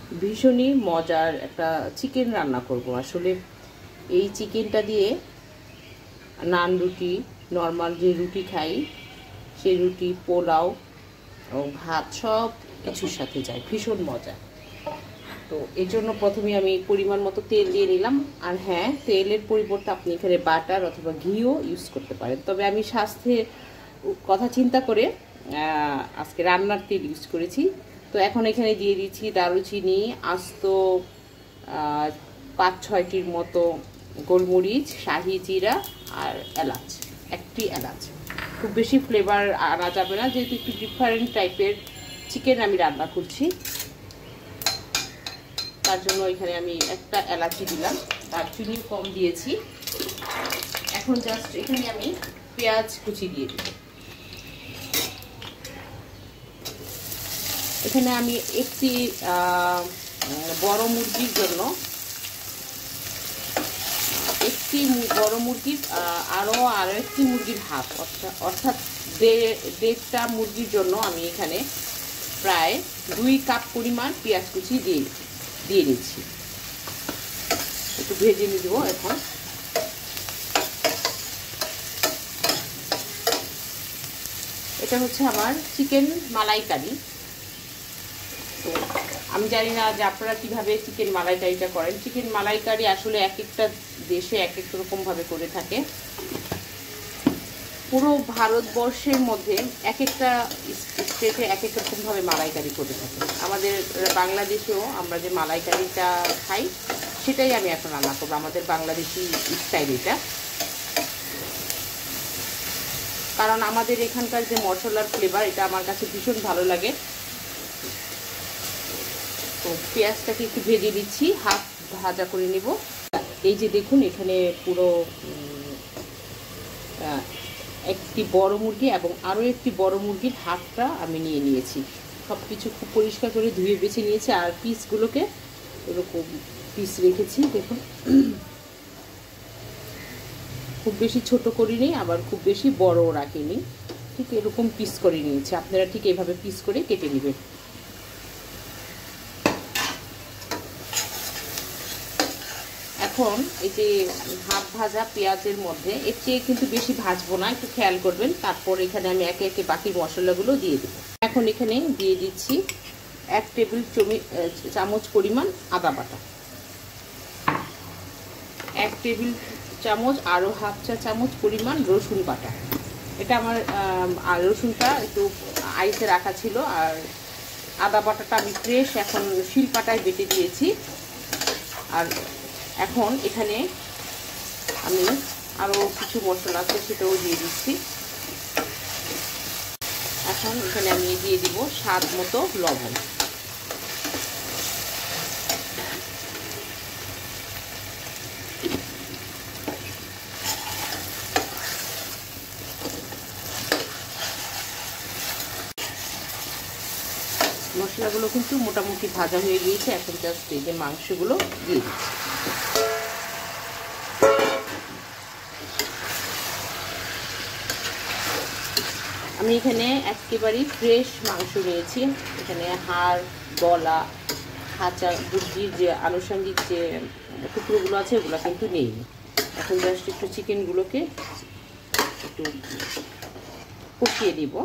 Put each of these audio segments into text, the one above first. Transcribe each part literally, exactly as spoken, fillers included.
ভীষণই মজার একটা চিকেন রান্না করব। আসলে এই চিকেনটা দিয়ে নান রুটি, নর্মাল যে রুটি খাই সেই রুটি, পোলাও ও ভাত সব কিছুর সাথে যায়, ভীষণ মজা। তো এই জন্য প্রথমে আমি পরিমাণ মতো তেল দিয়ে নিলাম। আর হ্যাঁ, তেলের পরিবর্তে আপনি এখানে বাটার অথবা ঘিও ইউজ করতে পারেন, তবে আমি স্বাস্থ্যের কথা চিন্তা করে আজকে রান্নার তেল ইউজ করেছি। তো এখন এখানে দিয়ে দিচ্ছি দারুচিনি, আস্ত পাঁচ ছয়টির মতো গোলমরিচ, শাহি জিরা আর এলাচ, একটি এলাচ। খুব বেশি ফ্লেভার আনা যাবে না, যেহেতু একটু ডিফারেন্ট টাইপের চিকেন আমি রান্না করছি, তার জন্য এখানে আমি একটা এলাচি দিলাম, দারচিনিও কম দিয়েছি। এখন জাস্ট এখানে আমি পেঁয়াজ কুচি দিয়ে দিব। এখানে আমি একটি বড় মুরগির জন্য একটি বড় মুরগির আরও আরও একটি মুরগির হাফ, অর্থাৎ দেড়টা মুরগির জন্য আমি এখানে প্রায় দুই কাপ পরিমাণ পেঁয়াজ কুচি দিয়ে দিয়ে নিচ্ছি। একটু ভেজে নিয়ে দেবো। এখন এটা হচ্ছে আমার চিকেন মালাইকারি। তো আমি জানি না যে আপনারা কীভাবে চিকেন মালাইকারিটা করেন। চিকেন মালাইকারি আসলে এক একটা দেশে এক এক রকমভাবে করে থাকে। পুরো ভারতবর্ষের মধ্যে এক একটা স্টেটে এক এক রকমভাবে মালাইকারি করে থাকে। আমাদের বাংলাদেশেও আমরা যে মালাইকারিটা খাই সেটাই আমি এখন রান্না করবো, আমাদের বাংলাদেশি স্টাইল এটা। কারণ আমাদের এখানকার যে মশলার ফ্লেভার, এটা আমার কাছে ভীষণ ভালো লাগে। তো পেঁয়াজটাকে একটু ভেজে দিচ্ছি, হাফ ভাজা করে নেব। এই যে দেখুন, এখানে পুরো একটি বড় মুরগি এবং আরও একটি বড় মুরগির হাফটা আমি নিয়ে নিয়েছি। সব কিছু খুব পরিষ্কার করে ধুয়ে বেছে নিয়েছি। আর পিসগুলোকে এরকম পিস রেখেছি। দেখুন, খুব বেশি ছোট করিনি, আবার খুব বেশি বড়ও রাখিনি, ঠিক এরকম পিস করে নিয়েছি। আপনারা ঠিক এভাবে পিস করে কেটে নেবেন। এখন এই যে হাফ ভাজা পেঁয়াজের মধ্যে এর চেয়ে কিন্তু বেশি ভাজবো না, একটু খেয়াল করবেন। তারপর এখানে আমি একে একে বাকি মশলাগুলো দিয়ে দেবো। এখন এখানে দিয়ে দিচ্ছি এক টেবিল চামচ পরিমাণ আদা বাটা, এক টেবিল চামচ আরও হাফ চা চামচ পরিমাণ রসুন বাটা। এটা আমার আর রসুনটা একটু আইসে রাখা ছিল, আর আদা বাটাটা আমি ফ্রেশ এখন শিলপাটায় বেটে দিয়েছি। আর এখন এখানে আমি আরও কিছু মশলা আছে সেটাও দিয়ে দিচ্ছি। এখন এখানে আমি দিয়ে দিব স্বাদ মতো লবণ। মশলাগুলো কিন্তু মোটামুটি ভাজা হয়ে গিয়েছে। এখন জাস্ট এই যে মাংসগুলো দিয়ে দিচ্ছি। আমি এখানে একেবারেই ফ্রেশ মাংস নিয়েছি। এখানে হাড়, গলা, খাঁচা মুরগির যে আনুষঙ্গিক যে টুকরোগুলো আছে ওগুলো কিন্তু নেই। এখন জাস্ট একটু চিকেনগুলোকে একটু কষিয়ে দিব।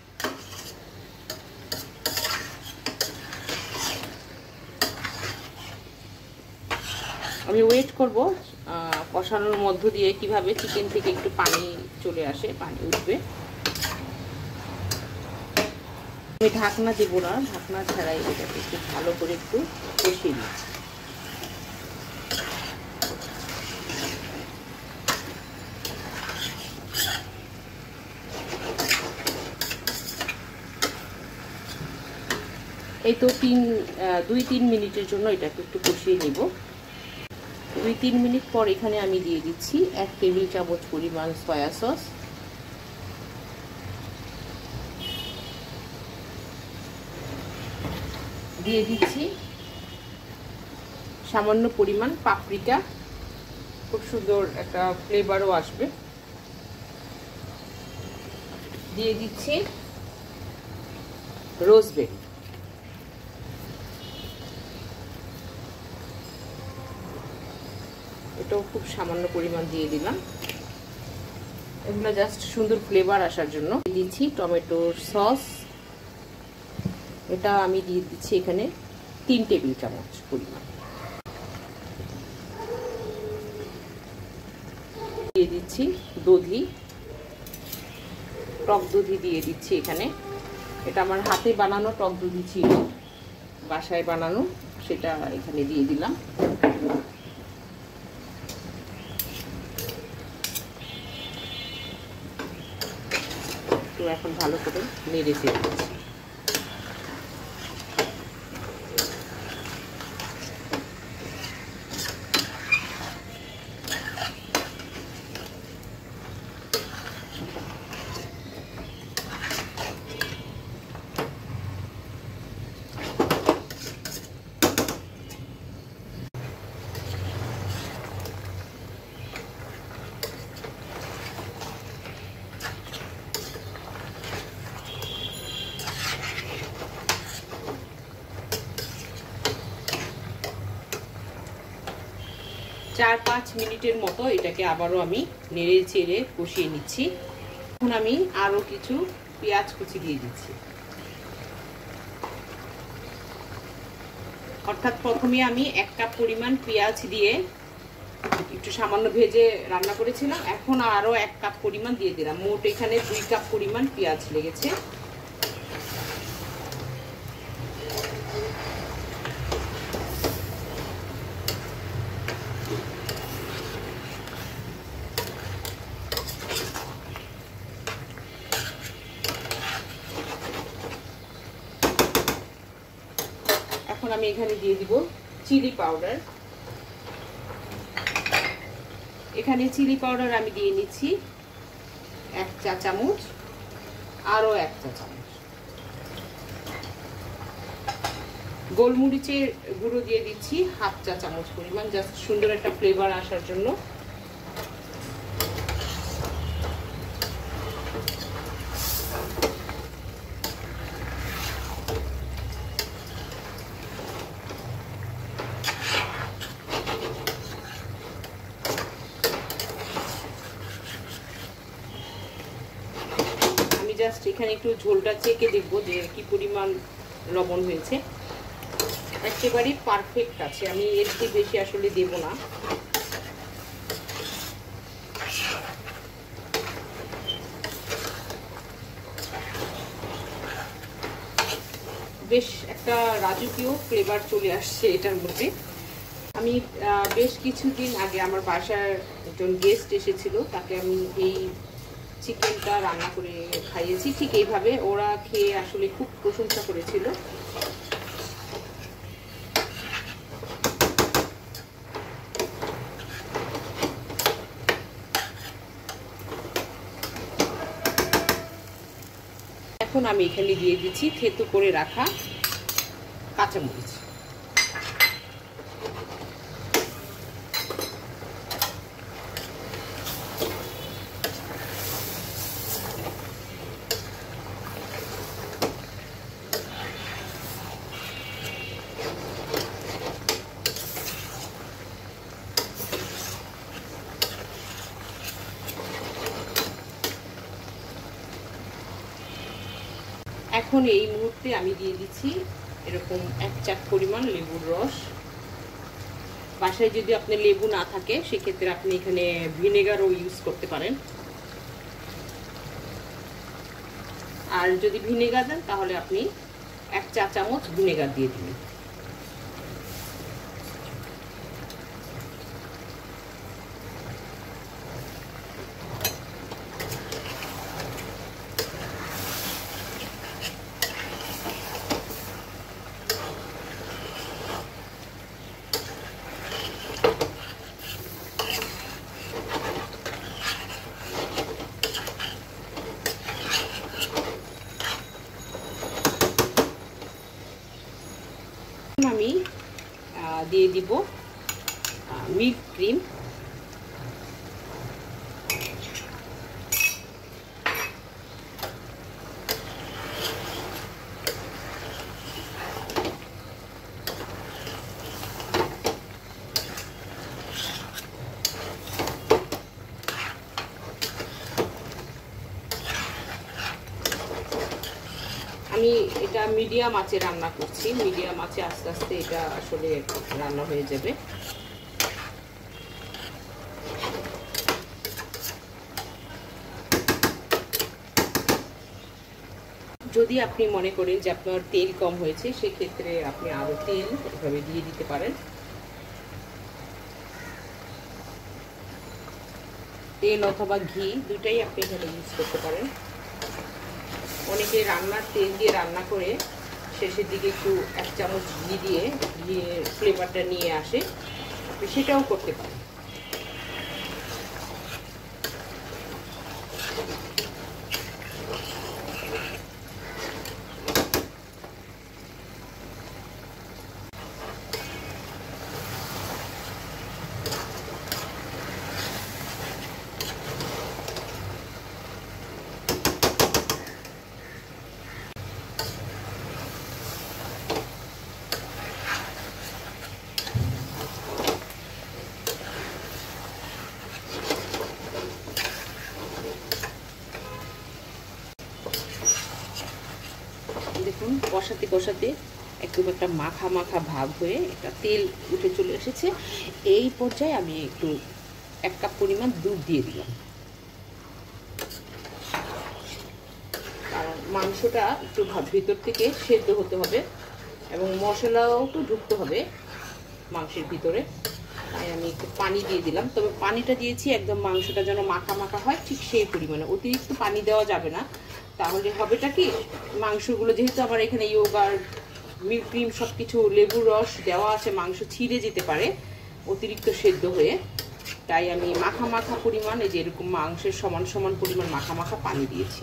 আমি ওয়েট করব কষানোর মধ্য দিয়ে কিভাবে চিকেন থেকে একটু পানি চলে আসে, পানি উঠবে। আমি ঢাকনা দেব না, ঢাকনা ছাড়াই এটাকে একটু ভালো করে একটু কষিয়ে নিচ্ছি। এই তো তিন দুই তিন মিনিটের জন্য এটাকে একটু কষিয়ে নেব। দুই তিন মিনিট পর এখানে আমি দিয়ে দিচ্ছি এক টেবিল চামচ পরিমাণ সয়া সস, দিয়ে দিচ্ছি সামান্য পরিমাণ পাপরিকা, খুব সুন্দর একটা ফ্লেভারও আসবে। দিয়ে দিচ্ছি রোজবেরি। এটাও খুব সামান্য পরিমাণ দিয়ে দিলাম। এগুলো জাস্ট সুন্দর ফ্লেভার আসার জন্য দিচ্ছি টমেটোর সস। এটা আমি দিয়ে দিচ্ছি এখানে তিন টেবিল চামচ পরিমাণ। দিয়ে দিচ্ছি দধি, টক দধি দিয়ে দিচ্ছি এখানে। এটা আমার হাতে বানানো টক দধি ছিল, বাসায় বানানো, সেটা এখানে দিয়ে দিলাম। তো এখন ভালো করে নেড়ে চেড়ে দিচ্ছি। চার পাঁচ মিনিটের মতো এটাকে আবারও আমি নেড়ে চেড়ে কষিয়ে নিচ্ছি। এখন আমি আরো কিছু পেঁয়াজ কুচি দিয়ে দিচ্ছি। অর্থাৎ প্রথমে আমি এক কাপ পরিমাণ পেঁয়াজ দিয়ে একটু সামান্য ভেজে রান্না করেছিলাম, এখন আরো এক কাপ পরিমাণ দিয়ে দিলাম। মোট এখানে দুই কাপ পরিমাণ পেঁয়াজ লেগেছে। এখন আমি এখানে দিয়ে দিব চিলি পাউডার। এখানে চিলি পাউডার আমি দিয়ে নিচ্ছি এক চা চামচ, আরো এক চা চামচ। গোলমরিচের গুঁড়ো দিয়ে দিচ্ছি হাফ চা চামচ পরিমাণ, জাস্ট সুন্দর একটা ফ্লেভার আসার জন্য। জাস্ট এখানে একটু ঝোলটা চেকে দেখবো যে কি পরিমাণ লবণ হয়েছে। একেবারেই পারফেক্ট আছে, আমি এর চেয়ে বেশি আসলে দেব না। বেশ একটা রাজকীয় ফ্লেভার চলে আসছে এটার মধ্যে। আমি বেশ কিছুদিন আগে আমার বাসার একজন গেস্ট এসেছিল, তাকে আমি এই চিকেনটা রান্না করে খাইয়েছি। ঠিক এইভাবে ওরা খেয়ে আসলে খুব প্রশংসা করেছিল। এখন আমি এখানে দিয়ে দিচ্ছি থেতো করে রাখা কাঁচামরিচ। এখন এই মুহূর্তে আমি দিয়ে দিচ্ছি এরকম এক চাপ পরিমাণ লেবুর রস। বাসায় যদি আপনার লেবু না থাকে সেক্ষেত্রে আপনি এখানে ভিনেগারও ইউজ করতে পারেন, আর যদি ভিনেগার দেন তাহলে আপনি এক চা চামচ ভিনেগার দিয়ে দিন। আমি দিয়ে দিব মিল্ক ক্রিম। মিডিয়াম আঁচে রান্না করছি, মিডিয়াম আঁচে আস্তে আস্তে এটা আসলে রান্না হয়ে যাবে। যদি আপনি মনে করেন যে আপনার তেল কম হয়েছে, সেক্ষেত্রে আপনি আরও তেল এভাবে দিয়ে দিতে পারেন। তেল অথবা ঘি দুটাই আপনি এখানে ইউজ করতে পারেন। অনেকে রান্নার তেল দিয়ে রান্না করে শেষের দিকে একটু এক চামচ ঘি দিয়ে ঘিয়ের ফ্লেভারটা নিয়ে আসে, আপনি সেটাও করতে পারেন। দেখুন কষাতে কষাতে একদম একটা মাখা মাখা ভাব হয়ে একটা তেল উঠে চলে এসেছে। এই পর্যায়ে আমি একটু এক কাপ পরিমাণ দুধ দিয়ে দিলাম, কারণ মাংসটা একটু ভিতর থেকে সেদ্ধ হতে হবে এবং মশলাও একটু ঢুকতে হবে মাংসের ভিতরে, তাই আমি একটু পানি দিয়ে দিলাম। তবে পানিটা দিয়েছি একদম মাংসটা যেন মাখা মাখা হয়, ঠিক সেই পরিমাণে, অতিরিক্ত পানি দেওয়া যাবে না। তাহলে হবেটা কি, মাংসগুলো যেহেতু আমার এখানে ইয়োগার্ট, মিল্ক ক্রিম সব কিছু লেবুর রস দেওয়া আছে, মাংস ছিঁড়ে যেতে পারে অতিরিক্ত সেদ্ধ হয়ে। তাই আমি মাখা মাখা পরিমাণ, এই যে এরকম মাংসের সমান সমান পরিমাণ মাখা মাখা পানি দিয়েছি।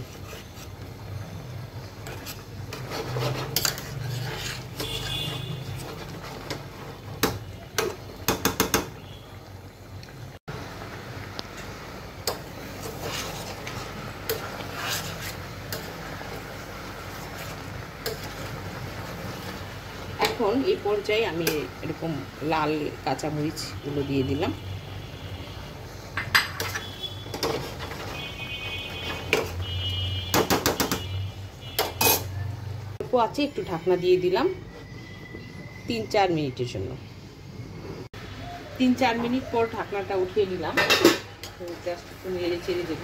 এখন এই পর্যায়ে আমি এরকম লাল কাঁচামরিচগুলো দিয়ে দিলাম। অল্প আছে একটু ঢাকনা দিয়ে দিলাম তিন চার মিনিটের জন্য। তিন চার মিনিট পর ঢাকনাটা উঠিয়ে নিলাম, জাস্ট একটু নেড়ে চেড়ে দেবো।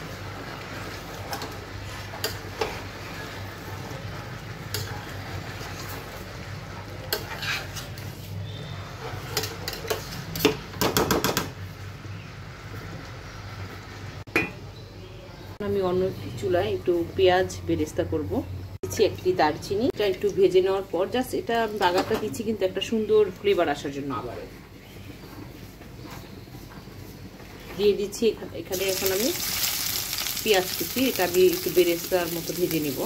আমি অন্য চুলায় একটু পেঁয়াজ বেরেস্তা করব। দিচ্ছি একটি দারচিনি, এটা একটু ভেজে নেওয়ার পর জাস্ট এটা বাগারটা দিচ্ছি কিন্তু একটা সুন্দর ফ্লেভার আসার জন্য। আবার দিয়ে দিচ্ছি এখানে এখন আমি পেঁয়াজ কুচি, এটা আমি একটু বেরেস্তার মতো ভেজে নিব।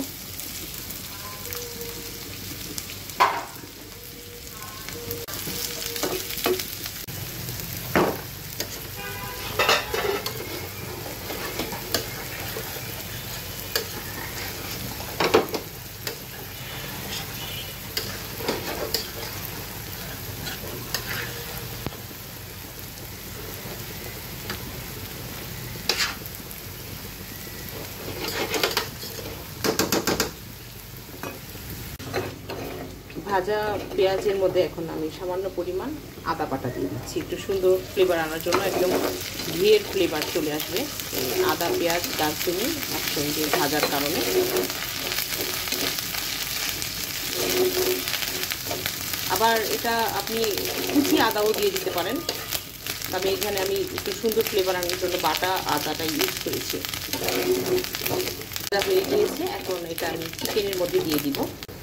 ভাজা পেঁয়াজের মধ্যে এখন আমি সামান্য পরিমাণ আদা বাটা দিয়ে দিচ্ছি, একটু সুন্দর ফ্লেভার আনার জন্য, একদম ঘিয়ের ফ্লেভার চলে আসবে আদা পেঁয়াজ দারচিনি একসঙ্গে ভাজার কারণে। আবার এটা আপনি কুচি আদাও দিয়ে দিতে পারেন, তবে এখানে আমি একটু সুন্দর ফ্লেভার আনার জন্য বাটা আদাটা ইউজ করেছি। এটা হয়ে গিয়েছে, এখন এটা আমি চিকেনের মধ্যে দিয়ে দিব।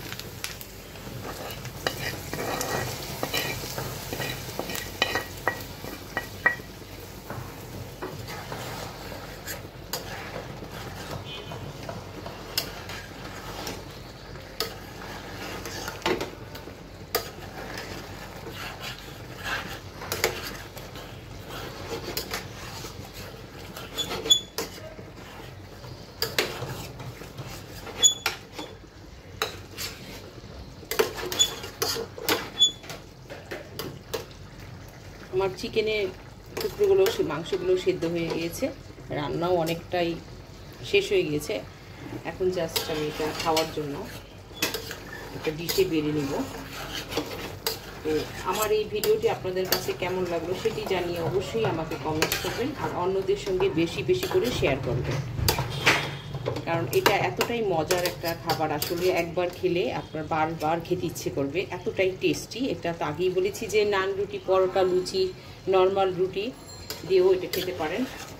আমার চিকেনের টুকরোগুলো মাংসগুলো সেদ্ধ হয়ে গিয়েছে, রান্নাও অনেকটাই শেষ হয়ে গিয়েছে। এখন জাস্ট আমি এটা খাওয়ার জন্য একটা ডিশে বেড়ে নিব। তো আমার এই ভিডিওটি আপনাদের কাছে কেমন লাগলো সেটি জানিয়ে অবশ্যই আমাকে কমেন্ট করবেন, আর অন্যদের সঙ্গে বেশি বেশি করে শেয়ার করবেন, কারণ এটা এতটাই মজার একটা খাবার, আসলে একবার খেলে আপনার বারবার খেতে ইচ্ছে করবে, এতটাই টেস্টি। এটা তো আগেই বলেছি যে নান রুটি, পরোটা, লুচি, নর্মাল রুটি দিয়েও এটা খেতে পারেন।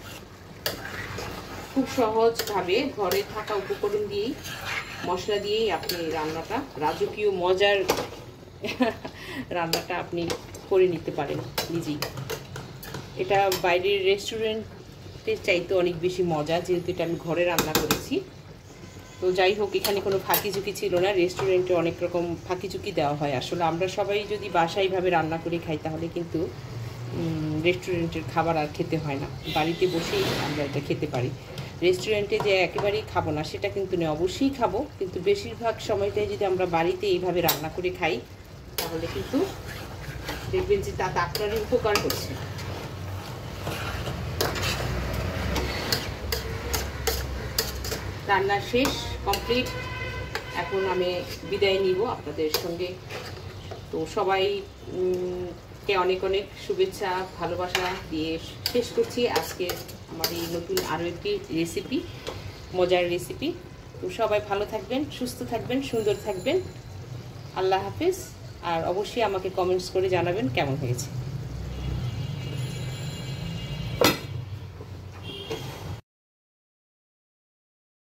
খুব সহজভাবে ঘরে থাকা উপকরণ দিয়েই, মশলা দিয়েই আপনি রান্নাটা, রাজকীয় মজার রান্নাটা আপনি করে নিতে পারেন নিজেই। এটা বাইরের রেস্টুরেন্টের চাইতে অনেক বেশি মজা, যেহেতু এটা আমি ঘরে রান্না করেছি। তো যাই হোক, এখানে কোনো ফাঁকি ঝুঁকি ছিল না। রেস্টুরেন্টে অনেক রকম ফাঁকি ঝুঁকি দেওয়া হয়। আসলে আমরা সবাই যদি বাসায় এইভাবে রান্না করে খাই তাহলে কিন্তু রেস্টুরেন্টের খাবার আর খেতে হয় না, বাড়িতে বসেই আমরা এটা খেতে পারি। রেস্টুরেন্টে যে একেবারেই খাবো না সেটা কিন্তু নয়, অবশ্যই খাবো, কিন্তু বেশিরভাগ সময়টাই যদি আমরা বাড়িতে এইভাবে রান্না করে খাই তাহলে কিন্তু দেখবেন যে তাতে আপনারই উপকার করছে। রান্না শেষ, কমপ্লিট। এখন আমি বিদায় নিব আপনাদের সঙ্গে। তো সবাই কে অনেক অনেক শুভেচ্ছা, ভালোবাসা দিয়ে শেষ করছি আজকে আমার এই নতুন আরও একটি রেসিপি, মজার রেসিপি। তো সবাই ভালো থাকবেন, সুস্থ থাকবেন, সুন্দর থাকবেন। আল্লাহ হাফেজ। আর অবশ্যই আমাকে কমেন্টস করে জানাবেন কেমন হয়েছে।